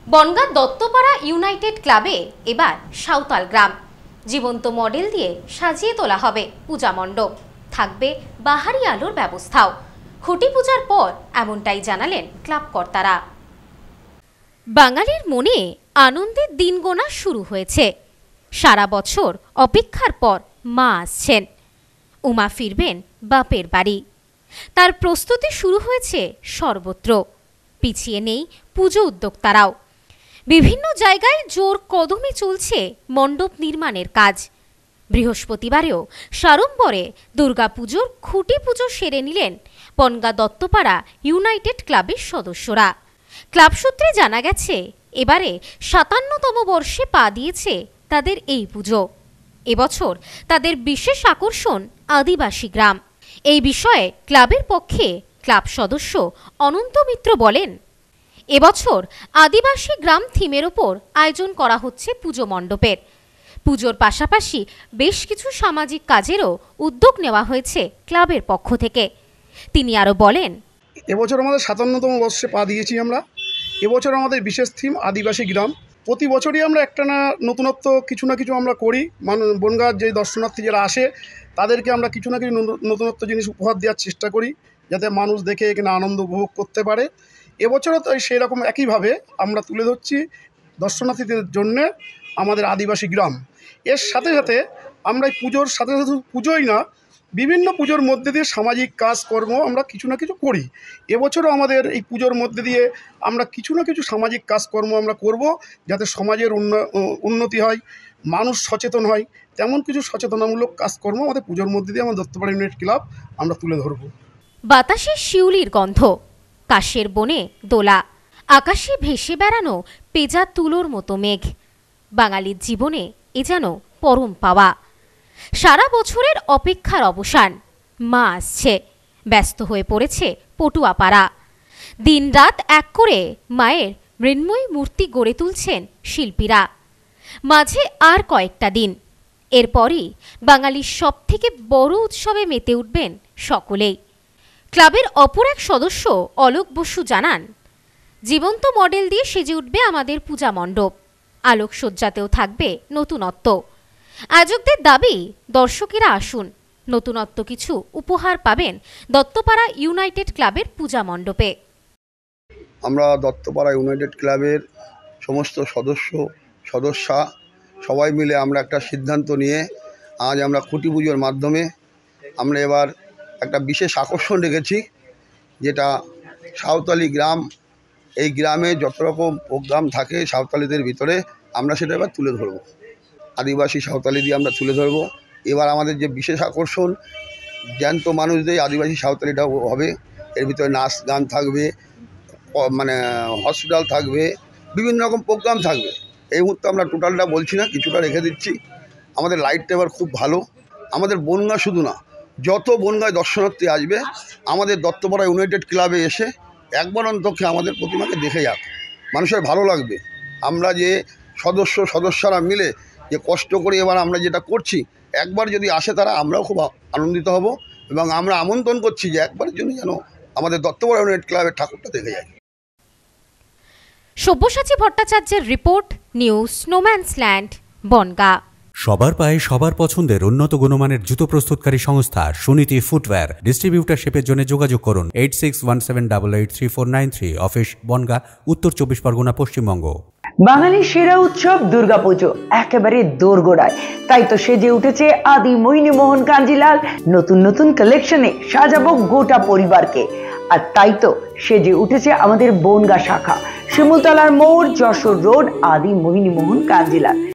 Bongaon Duttapara United ক্লাবে এবার সাঁওতাল গ্রাম জীবন্ত মডেল দিয়ে সাজিয়ে তোলা হবে পূজা মণ্ডপ, থাকবে বাহারি আলোর ব্যবস্থাও। খুঁটি পূজার পর এমনটাই জানালেন ক্লাব কর্তারা। বাঙালির মনে আনন্দের দিন গোনা শুরু হয়েছে। সারা বছর অপেক্ষার পর মা আসছেন, উমা ফিরবেন বাপের বাড়ি। তার প্রস্তুতি শুরু হয়েছে সর্বত্র, পিছিয়ে নেই পুজো উদ্যোক্তারাও। বিভিন্ন জায়গায় জোর কদমে চলছে মণ্ডপ নির্মাণের কাজ। বৃহস্পতিবারেও সাড়ম্বরে দুর্গাপুজোর খুঁটি পুজো সেরে নিলেন বনগাঁ দত্তপাড়া ইউনাইটেড ক্লাবের সদস্যরা। ক্লাব সূত্রে জানা গেছে, এবারে ৫৭তম বর্ষে পা দিয়েছে তাদের এই পুজো। এবছর তাদের বিশেষ আকর্ষণ আদিবাসী গ্রাম। এই বিষয়ে ক্লাবের পক্ষে ক্লাব সদস্য অনন্ত মিত্র বলেন, এবছর আদিবাসী গ্রাম থিমের ওপর আয়োজন করা হচ্ছে পুজো মণ্ডপের। পুজোর পাশাপাশি বেশ কিছু সামাজিক কাজেরও উদ্যোগ নেওয়া হয়েছে ক্লাবের পক্ষ থেকে। তিনি আরও বলেন, এবছর আমাদের ৫৭তম বর্ষে পা দিয়েছি আমরা। এবছর আমাদের বিশেষ থিম আদিবাসী গ্রাম। প্রতি বছরই আমরা একটা না নতুনত্ব কিছু না কিছু আমরা করি। বনগাঁর যে দর্শনার্থী যারা আসে তাদেরকে আমরা কিছু না কিছু নতুনত্ব জিনিস উপহার দেওয়ার চেষ্টা করি, যাতে মানুষ দেখে এখানে আনন্দ উপভোগ করতে পারে। এবছরও তো সেই রকম একইভাবে আমরা তুলে ধরছি দর্শনার্থীদের জন্যে আমাদের আদিবাসী গ্রাম। এর সাথে সাথে আমরা এই পুজোর সাথে সাথে পুজোই না, বিভিন্ন পুজোর মধ্যে দিয়ে সামাজিক কাজকর্ম আমরা কিছু না কিছু করি। এবছরও আমাদের এই পুজোর মধ্যে দিয়ে আমরা কিছু না কিছু সামাজিক কাজকর্ম আমরা করব, যাতে সমাজের উন্নতি হয়, মানুষ সচেতন হয়। তেমন কিছু সচেতনামূলক কাজকর্ম আমাদের পুজোর মধ্যে দিয়ে আমাদের দত্তপাড়া ইউনাইটেড ক্লাব আমরা তুলে ধরব। বাতাসে শিউলির গন্ধ, কাশের বনে দোলা, আকাশে ভেসে বেড়ানো পেঁজা তুলোর মতো মেঘ। বাঙালির জীবনে এ যেন পরম পাওয়া। সারা বছরের অপেক্ষার অবসান, মা আসছে। ব্যস্ত হয়ে পড়েছে পটুয়াপাড়া। দিনরাত এক করে মায়ের মৃন্ময়ী মূর্তি গড়ে তুলছেন শিল্পীরা। মাঝে আর কয়েকটা দিন, এরপরই বাঙালির সব থেকে বড় উৎসবে মেতে উঠবেন সকলেই। ক্লাবের অপর এক সদস্য অলোক বসু জানান, জীবন্ত মডেল দিয়ে সেজে উঠবে আমাদের পূজা মণ্ডপ। আলোকসজ্জাতেও থাকবে নতুনত্ব। আয়োজকদের দাবি, দর্শকেরা আসুন, নতুনত্ব কিছু উপহার পাবেন দত্তপাড়া ইউনাইটেড ক্লাবের পূজা মণ্ডপে। আমরা দত্তপাড়া ইউনাইটেড ক্লাবের সমস্ত সদস্যা সবাই মিলে আমরা একটা সিদ্ধান্ত নিয়ে আজ আমরা খুঁটি পুজোর মাধ্যমে আমরা এবার একটা বিশেষ আকর্ষণ রেখেছি, যেটা সাঁওতালি গ্রাম। এই গ্রামে যত রকম প্রোগ্রাম থাকে সাঁওতালিদের ভিতরে আমরা সেটা এবার তুলে ধরব। আদিবাসী সাঁওতালি দিয়ে আমরা তুলে ধরব। এবার আমাদের যে বিশেষ আকর্ষণ, জ্যান্ত মানুষদের আদিবাসী সাঁওতালিটা হবে। এর ভিতরে নাচ গান থাকবে, মানে হসপিটাল থাকবে, বিভিন্ন রকম প্রোগ্রাম থাকবে। এই মুহূর্তে আমরা টোটালটা বলছি না, কিছুটা রেখে দিচ্ছি। আমাদের লাইটটা এবার খুব ভালো। আমাদের বনগাঁ শুধু না, যত বনগাঁয় দর্শনার্থী আসবে আমাদের দত্তপাড়া ইউনাইটেড ক্লাবে এসে একবার অন্তত আমাদের প্রতিমাকে দেখে যাক, মানুষের ভালো লাগবে। আমরা যে সদস্যরা মিলে যে কষ্ট করে এবার আমরা যেটা করছি, একবার যদি আসে তারা, আমরাও খুব আনন্দিত হব। এবং আমরা আমন্ত্রণ করছি যে একবারের জন্য যেন আমাদের দত্তপাড়া ইউনাইটেড ক্লাবের ঠাকুরটা দেখে যায়। সব্যসাচী ভট্টাচার্যের রিপোর্ট, নিউজ স্নোম্যান্সল্যান্ড, বনগাঁ। সবার পায়ে সবার পছন্দের উন্নত গুণমানের জুতো প্রস্তুতকারী সংস্থা সুনীতি ফুটওয়্যার। ডিস্ট্রিবিউটারশিপের জন্য যোগাযোগ করুন 8617883493, অফিস বনগাঁ, উত্তর 24 পরগনা, পশ্চিমবঙ্গ। বাঙালির সেরা উৎসব দুর্গাপুজো একেবারে দোরগোড়ায়, তাই তো সেজে উঠেছে আদি মোহিনী মোহন কাঞ্জিলাল। নতুন নতুন কালেকশনে সাজাবো গোটা পরিবারকে। আর তাই তো সেজে উঠেছে আমাদের বনগাঁ শাখা, শিমুলতলার মোড়, যশোর রোড, আদি মোহিনী মোহন কাঞ্জিলাল।